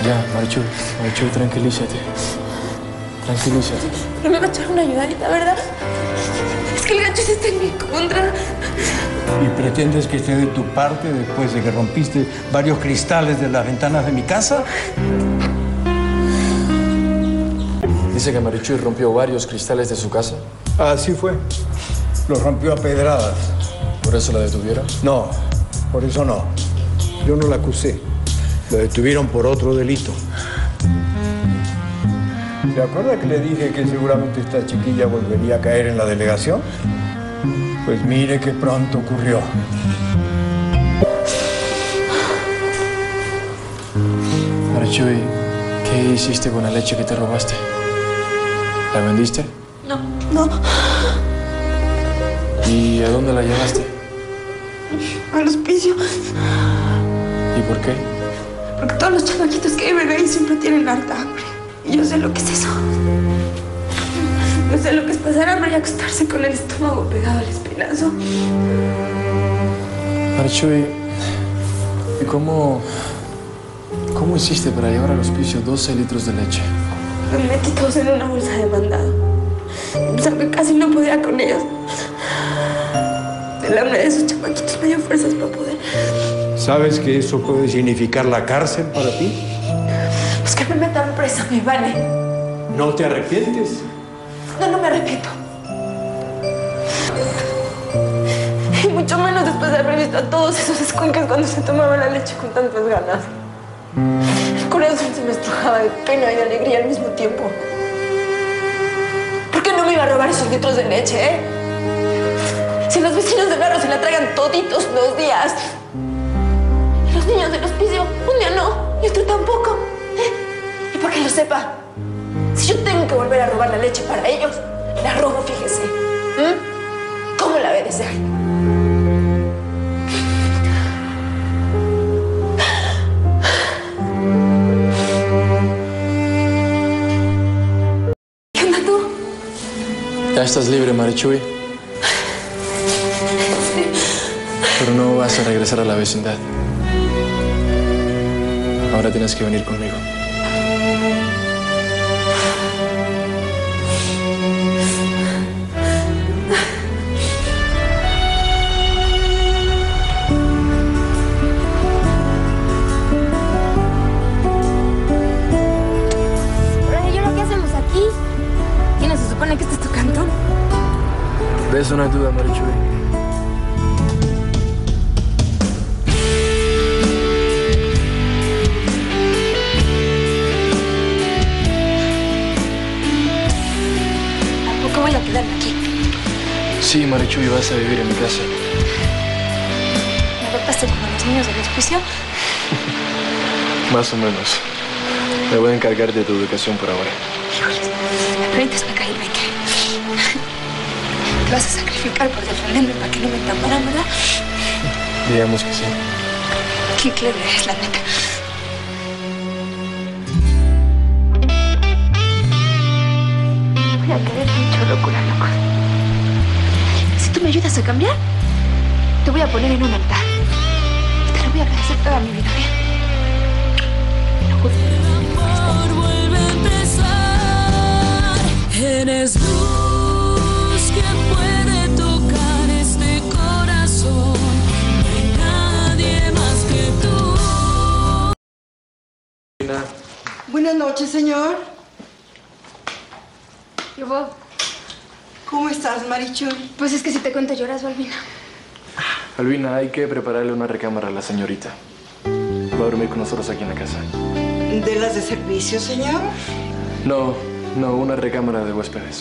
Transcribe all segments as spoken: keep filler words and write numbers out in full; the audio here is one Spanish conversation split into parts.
Ya, Marichuy, Marichuy, tranquilízate. Tranquilízate. No me va a echar una ayudadita, ¿verdad? Es que el Gachis está en mi contra. ¿Y pretendes que esté de tu parte después de que rompiste varios cristales de las ventanas de mi casa? Dice que Marichuy rompió varios cristales de su casa. Así fue. Los rompió a pedradas. ¿Por eso la detuvieron? No, por eso no. Yo no la acusé. La detuvieron por otro delito. ¿Se acuerda que le dije que seguramente esta chiquilla volvería a caer en la delegación? Pues mire que pronto ocurrió. Marichuy, ¿qué hiciste con la leche que te robaste? ¿La vendiste? No, no. ¿Y a dónde la llevaste? Al hospicio. ¿Y por qué? Porque todos los chamaquitos que viven ahí siempre tienen harta hambre. Y yo sé lo que es eso. Yo sé lo que es pasar hambre y acostarse con el estómago pegado al espinazo. Marichuy, ¿y cómo... cómo hiciste para llevar al hospicio doce litros de leche? Me metí todos en una bolsa de mandado. O sea, que casi no podía con ellos. El hambre de esos chamaquitos me dio fuerzas para poder. ¿Sabes que eso puede significar la cárcel para ti? Pues que me metan presa, me vale. ¿No te arrepientes? No, no me arrepiento. Y mucho menos después de haber visto a todos esos escuincles cuando se tomaban la leche con tantas ganas. El corazón se me estrujaba de pena y de alegría al mismo tiempo. ¿Por qué no me iba a robar esos litros de leche, eh? Si los vecinos del barrio se la traigan toditos los días. Y los niños del hospicio, un día no, y otro tampoco. ¿Eh? Y para que lo sepa, si yo tengo que volver a robar la leche para ellos, la robo, fíjese. ¿Eh? ¿Cómo la ve de ser? ¿Qué onda tú? Ya estás libre, Marichuy. Pero no vas a regresar a la vecindad. Ahora tienes que venir conmigo. ¿Y ahora qué hacemos aquí? ¿Quién se supone que este es tu cantón? De eso no hay duda, Marichuy. Voy a quedarme aquí. Sí, Marichuy, vas a vivir en mi casa. ¿Me adoptaste como los niños del hospicio? Más o menos. Me voy a encargar de tu educación por ahora. Híjoles, ¿me permites para caerme qué? ¿Te vas a sacrificar por defenderme para que no me taparan, verdad? Digamos que sí. Qué clever es, la neta. Voy a querer mucho, locura, loco. Si tú me ayudas a cambiar, te voy a poner en un altar. Y te lo voy a agradecer toda mi vida, ¿bien? Te lo juro. Amor vuelve a empezar. Eres luz que puede tocar este corazón. No hay nadie más que tú. Buenas noches, señor. ¿Qué hubo? ¿Cómo estás, Marichuy? Pues es que si te cuento lloras, Balbina. Albina, hay que prepararle una recámara a la señorita. Va a dormir con nosotros aquí en la casa. ¿De las de servicio, señor? No, no, una recámara de huéspedes.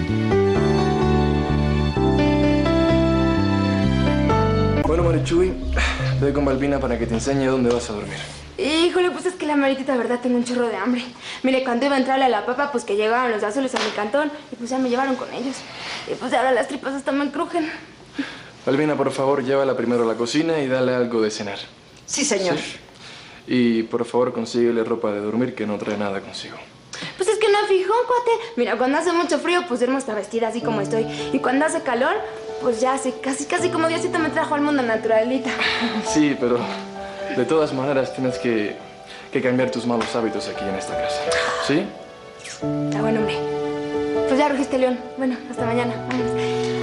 Bueno, Marichuy, ve con Balbina para que te enseñe dónde vas a dormir. Híjole, pues es que la Maritita, de verdad, tengo un chorro de hambre. Mire, cuando iba a entrarle a la papa, pues que llegaron los azules a mi cantón y pues ya me llevaron con ellos. Y pues ahora las tripas hasta me crujen. Balbina, por favor, llévala primero a la cocina y dale algo de cenar. Sí, señor. Sí. Y por favor, consíguele ropa de dormir que no trae nada consigo. Pues es que no fijó, cuate. Mira, cuando hace mucho frío, pues irme hasta vestida así como estoy. Y cuando hace calor, pues ya hace casi, casi como Diosito me trajo al mundo naturalita. Sí, pero de todas maneras tienes que que cambiar tus malos hábitos aquí en esta casa. ¿Sí? Está bueno, hombre. Pues ya rugiste, León. Bueno, hasta mañana. Vámonos.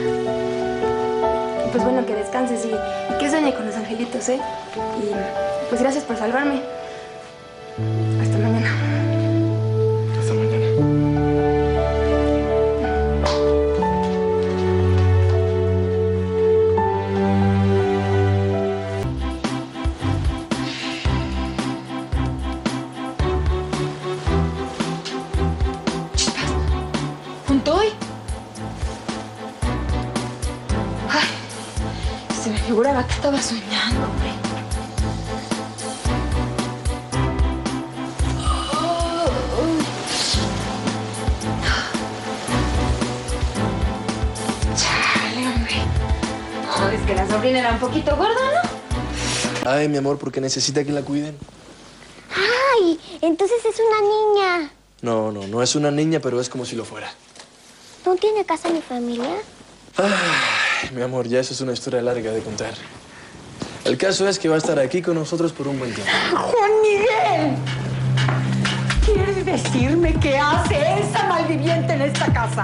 Y pues bueno, que descanses y, y que sueñe con los angelitos, ¿eh? Y pues gracias por salvarme. Hasta mañana. Hasta mañana. ¿Punto hoy? Ay, se me figuraba que estaba soñando, hombre. Chale, hombre. No, es que la sobrina era un poquito gorda, ¿no? Ay, mi amor, porque necesita que la cuiden. ¡Ay! Entonces es una niña. No, no, no es una niña, pero es como si lo fuera. ¿No tiene casa ni familia? Ay, mi amor, ya eso es una historia larga de contar. El caso es que va a estar aquí con nosotros por un buen tiempo. ¡Juan Miguel! ¿Quieres decirme qué hace esa malviviente en esta casa?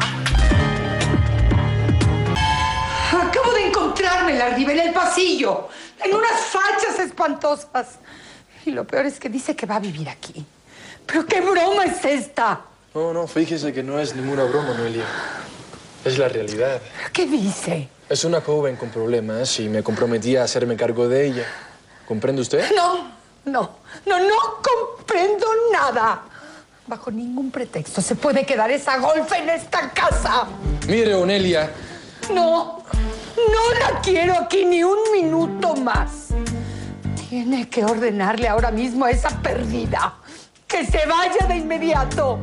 Acabo de encontrármela arriba en el pasillo, en unas fachas espantosas. Y lo peor es que dice que va a vivir aquí. ¿Pero qué broma es esta? No, no, fíjese que no es ninguna broma, Noelia. Es la realidad. ¿Qué dice? Es una joven con problemas y me comprometí a hacerme cargo de ella. ¿Comprende usted? No, no, no, no comprendo nada. Bajo ningún pretexto se puede quedar esa golfa en esta casa. Mire, Onelia. No, no la quiero aquí ni un minuto más. Tiene que ordenarle ahora mismo a esa perdida que se vaya de inmediato.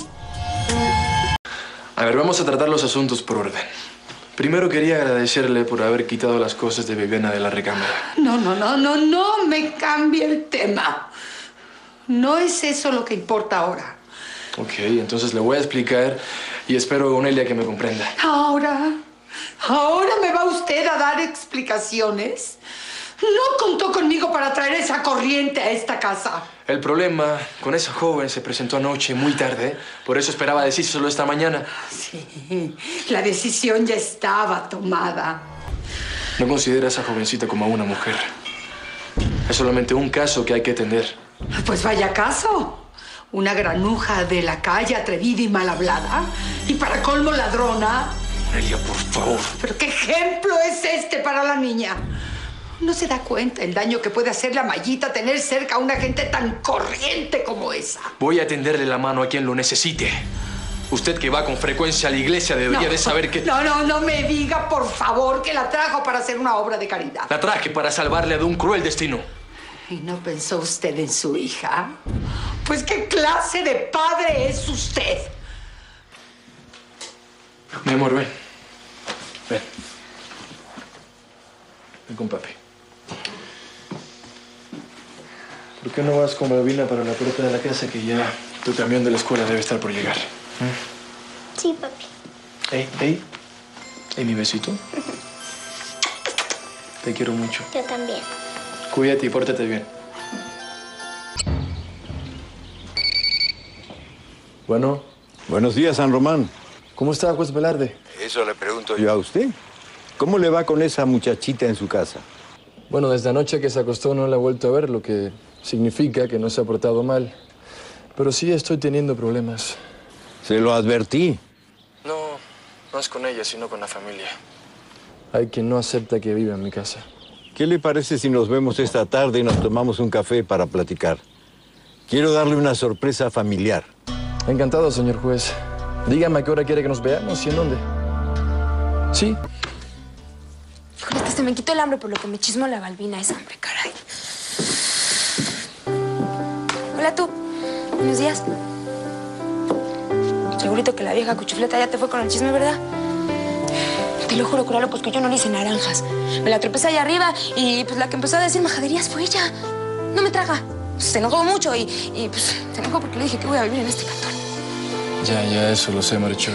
A ver, vamos a tratar los asuntos por orden. Primero quería agradecerle por haber quitado las cosas de Viviana de la recámara. No, no, no, no, no me cambie el tema. No es eso lo que importa ahora. Ok, entonces le voy a explicar y espero, Onelia, que me comprenda. Ahora, ahora me va usted a dar explicaciones. No contó conmigo para traer esa corriente a esta casa. El problema con esa joven se presentó anoche muy tarde. Por eso esperaba decírselo esta mañana. Sí, la decisión ya estaba tomada. No considera a esa jovencita como a una mujer. Es solamente un caso que hay que atender. Pues vaya caso. Una granuja de la calle, atrevida y mal hablada. Y para colmo ladrona. Onelia, por favor. ¿Pero qué ejemplo es este para la niña? No se da cuenta el daño que puede hacerle a Mayita tener cerca a una gente tan corriente como esa. Voy a tenderle la mano a quien lo necesite. Usted que va con frecuencia a la iglesia debería No, de saber que... No, no, no me diga, por favor, que la trajo para hacer una obra de caridad. La traje para salvarle de un cruel destino. ¿Y no pensó usted en su hija? Pues, ¿qué clase de padre es usted? Mi amor, ven. Ven. Ven con papi. ¿Por qué no vas con Balbina para la puerta de la casa que ya tu camión de la escuela debe estar por llegar? ¿Mm? Sí, papi. Ey, ey. Ey, mi besito. Te quiero mucho. Yo también. Cuídate y pórtate bien. Bueno, Buenos días, San Román. ¿cómo está, juez Velarde? Eso le pregunto yo a usted. ¿Cómo le va con esa muchachita en su casa? Bueno, desde anoche que se acostó no la he vuelto a ver, lo que significa que no se ha portado mal. Pero sí estoy teniendo problemas. Se lo advertí. No, no es con ella, sino con la familia. Hay quien no acepta que viva en mi casa. ¿Qué le parece si nos vemos esta tarde y nos tomamos un café para platicar? Quiero darle una sorpresa familiar. Encantado, señor juez. Dígame a qué hora quiere que nos veamos y en dónde. Sí. Con esto se me quitó el hambre por lo que me chismó la Balbina. Es hambre, caray. Hola, tú. Buenos días. Segurito que la vieja cuchufleta ya te fue con el chisme, ¿verdad? Te lo juro, Curalo, pues que yo no le hice naranjas. Me la tropecé allá arriba y pues la que empezó a decir majaderías fue ella. No me traga. Se enojó mucho y, y pues se enojó porque le dije que voy a vivir en este cantón. Ya, ya, eso lo sé, Marichuy.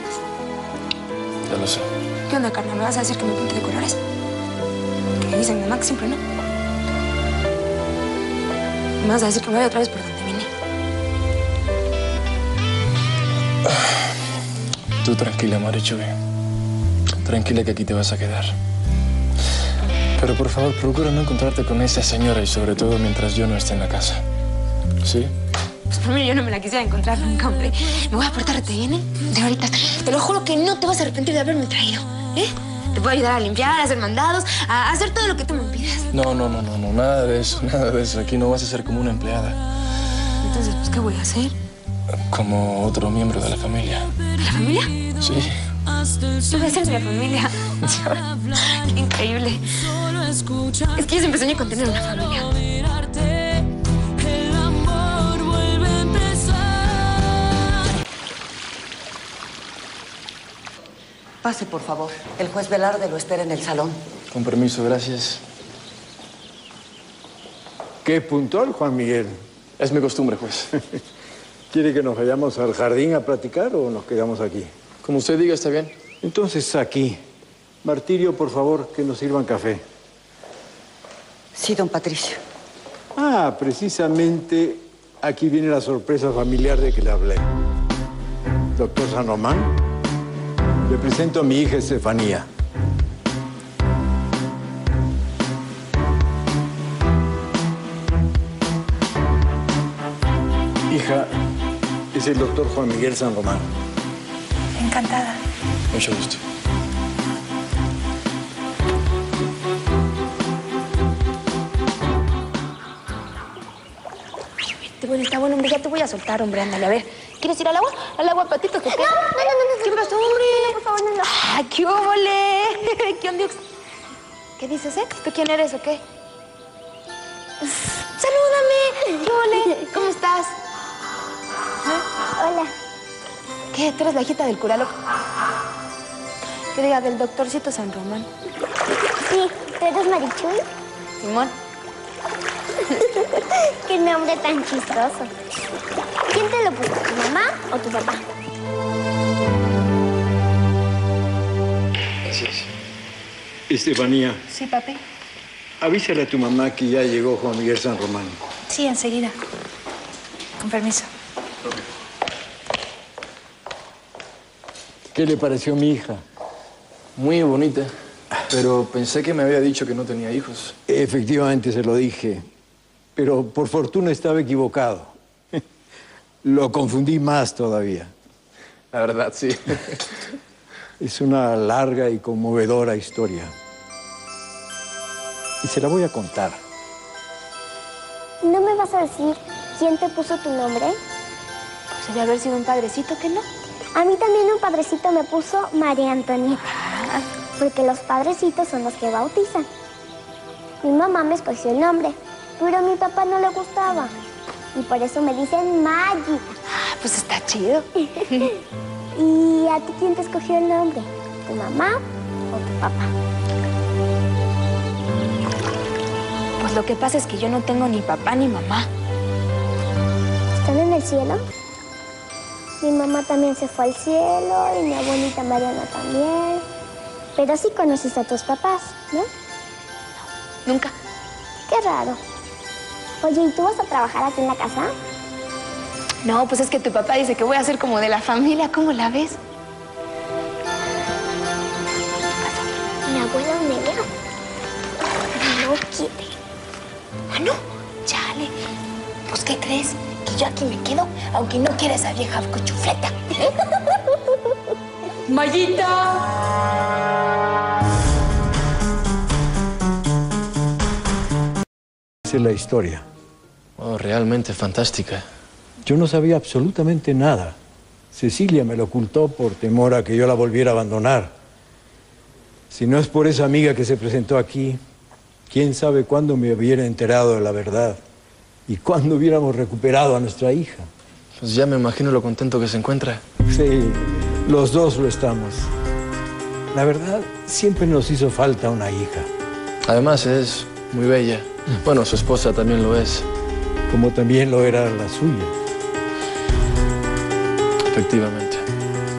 Ya lo sé. ¿Qué onda, carnal? ¿Me vas a decir que me pinte de colores? Que dicen mamá que siempre no. Me vas a decir que me voy otra vez por donde vine. Tú tranquila, Marichuy. Tranquila que aquí te vas a quedar. Pero por favor, procura no encontrarte con esa señora y sobre todo mientras yo no esté en la casa. ¿Sí? Pues por mí yo no me la quisiera encontrar nunca, hombre. Me voy a portarte bien, ¿eh? De ahorita. Te lo juro que no te vas a arrepentir de haberme traído, ¿eh? Te puedo ayudar a limpiar, a hacer mandados, a hacer todo lo que tú me pidas. No, no, no, no, no, nada de eso, nada de eso. Aquí no vas a ser como una empleada. Entonces, pues, ¿qué voy a hacer? Como otro miembro de la familia. ¿De la familia? Sí. Tú voy a ser de la familia. Qué increíble. Es que yo siempre soñé con tener una familia. Pase, por favor. El juez Velarde lo espera en el salón. Con permiso, gracias. Qué puntual, Juan Miguel. Es mi costumbre, juez. ¿Quiere que nos vayamos al jardín a platicar o nos quedamos aquí? Como usted diga, está bien. Entonces, aquí. Martirio, por favor, que nos sirvan café. Sí, don Patricio. Ah, precisamente aquí viene la sorpresa familiar de que le hablé. Doctor San Román, le presento a mi hija Estefanía. Hija, es el doctor Juan Miguel San Román. Encantada. Mucho gusto. Ay, bueno, está bueno, hombre. Ya te voy a soltar, hombre. Ándale, a ver. ¿Quieres ir al agua? ¿Al agua, patito? ¿Qué? No, no, no, no. ¿Qué pasó, hombre? No, por favor, no, no. ¡Ah, qué óvole! ¿Qué onda? ¿Qué dices, eh? ¿Tú quién eres o qué? ¡Salúdame! ¿Qué óvole? ¿Cómo estás? Hola. ¿Qué? ¿Tú eres la hijita del cura loco? Que diga, del doctorcito San Román. Sí, ¿tú eres Marichuy? Simón. Qué nombre tan chistoso. ¿Quién te lo puso, tu mamá o tu papá? Gracias. Estefanía, Sí, papi. avísale a tu mamá que ya llegó Juan Miguel San Román. Sí, enseguida. Con permiso. ¿Qué le pareció mi hija? Muy bonita, pero pensé que me había dicho que no tenía hijos. Efectivamente se lo dije, pero por fortuna estaba equivocado. Lo confundí más todavía. La verdad, sí. Es una larga y conmovedora historia. Y se la voy a contar. ¿No me vas a decir quién te puso tu nombre? Pues debe haber sido un padrecito, ¿que no? A mí también un padrecito me puso María Antonieta. Porque los padrecitos son los que bautizan. Mi mamá me escogió el nombre, pero a mi papá no le gustaba. Y por eso me dicen Maggie. Ah, pues está chido. ¿Y a ti quién te escogió el nombre? ¿Tu mamá o tu papá? Pues lo que pasa es que yo no tengo ni papá ni mamá. ¿Están en el cielo? Mi mamá también se fue al cielo y mi abuelita Mariana también. Pero sí conoces a tus papás, ¿no? Nunca. Qué raro. Oye, ¿y tú vas a trabajar aquí en la casa? No, pues es que tu papá dice que voy a ser como de la familia. ¿Cómo la ves? Mi abuela Nelia no quiere. Ah, no. Chale. Pues, ¿qué crees? Que yo aquí me quedo, aunque no quiera esa vieja cuchufleta. ¡Mayita! Esa es la historia. Oh, realmente fantástica. Yo no sabía absolutamente nada. Cecilia me lo ocultó por temor a que yo la volviera a abandonar. Si no es por esa amiga que se presentó aquí, quién sabe cuándo me hubiera enterado de la verdad y cuándo hubiéramos recuperado a nuestra hija. Pues ya me imagino lo contento que se encuentra. Sí, los dos lo estamos. La verdad, siempre nos hizo falta una hija. Además, es muy bella. Bueno, su esposa también lo es. Como también lo era la suya. Efectivamente.